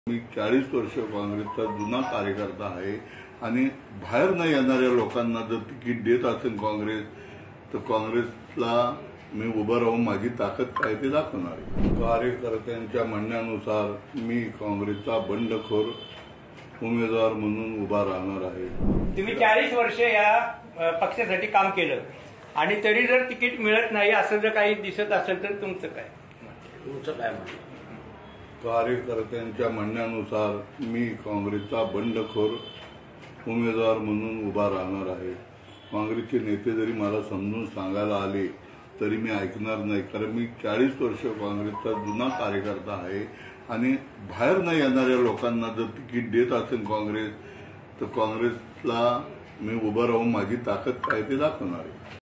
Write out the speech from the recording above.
मी 40 वर्ष काँग्रेसचा जुना कार्यकर्ता आहे आणि बाहेर न येणाऱ्या लोकांना जर तिकीट देत असेल काँग्रेस तर काँग्रेसला मी उभं राहून माझी ताकद काय ते दाखवणार आहे। कार्यकर्त्यांच्या म्हणण्यानुसार मी काँग्रेसचा बंडखोर उमेदवार म्हणून उभा राहणार आहे। तुम्ही 40 वर्ष या पक्षासाठी काम केलं आणि तरी जर तिकीट मिळत नाही असं जर काही दिसत असेल तर तुमचं काय म्हणणं? कार्यकर्त्यांच्या म्हणण्यानुसार मी काँग्रेसचा बंडखोर उमेदवार म्हणून उभा राहणार आहे। काँग्रेसचे नेते जरी मला समजून सांगायला आले तरी मी ऐकणार नाही, कारण मी 40 वर्ष काँग्रेसचा जुना कार्यकर्ता आहे आणि बाहेर न येणाऱ्या लोकांना जर तिकीट देत असेल काँग्रेस तर काँग्रेसला मी उभं राहून माझी ताकद काय ते दाखवणार आहे।